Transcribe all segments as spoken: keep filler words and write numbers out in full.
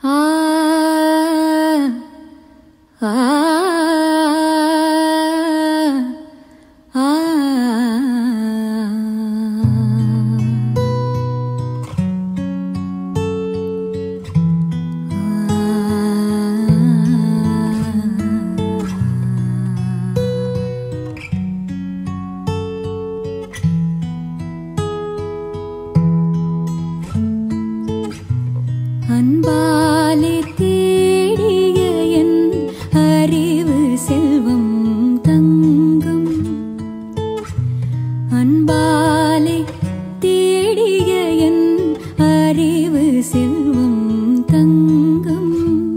அன்பாலே தேடிய என் அறிவு செல்வம் தங்கம். அன்பாலே தேடிய என் அறிவு செல்வம் தங்கம்.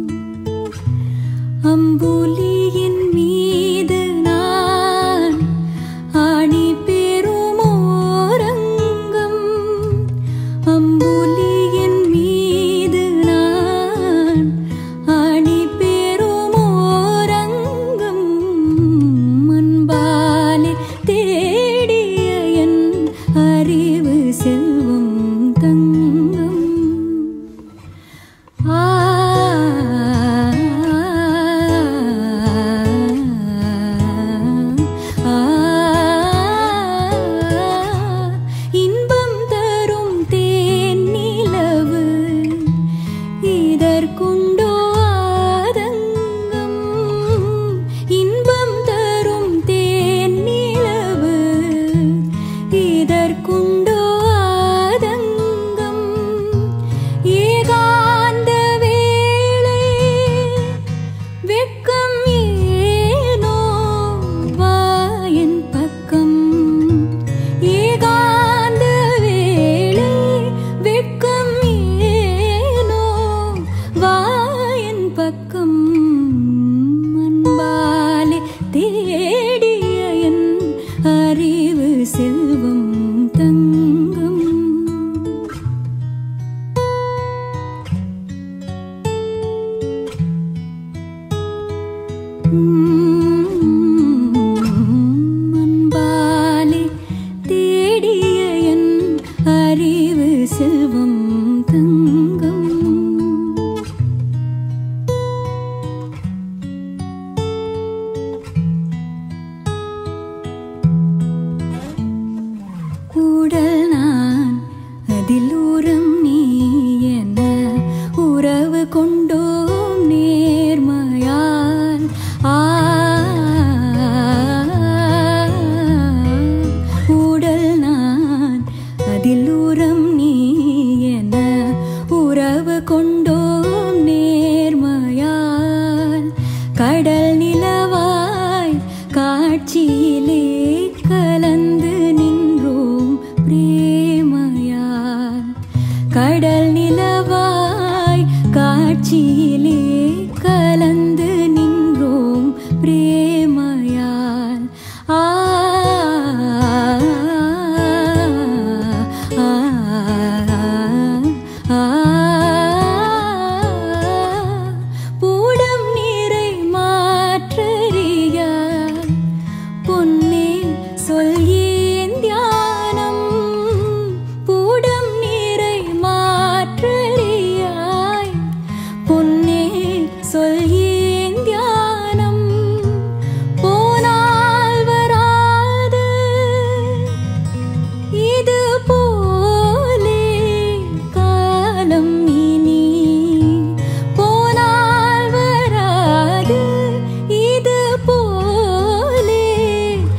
அம்புலியின் மீது நான் ஆணி பெறுமோரங்கம். அம்புலியின் மீது நான் ஆணி பெறுமோரங்கம். அன்பாலே தேடிய என் அறிவு செல்வம் தங்கம். ஆ இன்பம் தரும் தேன் நிலவு இதற்குண்டோ ஆதங்கம். இன்பம் தரும் தேன் நிலவு இதற்குண்டோ ஆதங்கம். ஏகாந்த வேளை வெட்கம் ஏனோ வாயன் பக்கம். ஏகாந்த வேளை வெட்கம் ஏனோ வாயன் பக்கம். அன்பாலே தேடிய என் அறிவு செல்வம் தங்கம். அன்பாலே தேடிய என் அறிவு செல்வம் தங்கம். உடல் நான் அதில் உரம் நீ என உறவு கொண்டோம் நேர்மையால். ஆ உடல் நான் அதில் உரம் நீ என உறவு கொண்டோம் நேர்மையால். கடல் நிலவாய் காட்சியிலே கலந்து நின்றோம் பிரேமையால். கடல் நிலவாய் காட்சியிலே கலந்து நின்றோம் பிரேமையால். ஆ ஆ ஆ பூடம் நீரை மாற்றறிய பொன்னே சொல் ஏன் தியானம். பூடம் நீரை மாற்றறியாய் பொன்னே சொல் ஏன் தியானம். போனால் வராது இது போலே காலம் இனி. போனால் வராது இது போலே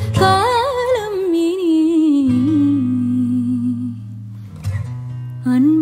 காலம் இனி. அன்பு